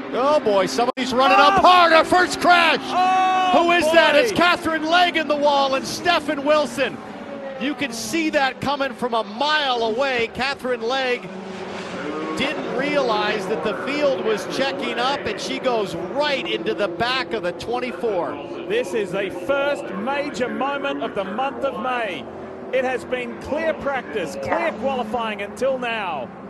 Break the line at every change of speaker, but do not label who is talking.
Oh boy, somebody's running up hard. Our first crash. Who is that? It's Katherine Legge in the wall and Stephen Wilson. You can see that coming from a mile away. Katherine Legge didn't realize that the field was checking up, and she goes right into the back of the 24.
This is the first major moment of the month of May. It has been clear practice, clear qualifying until now.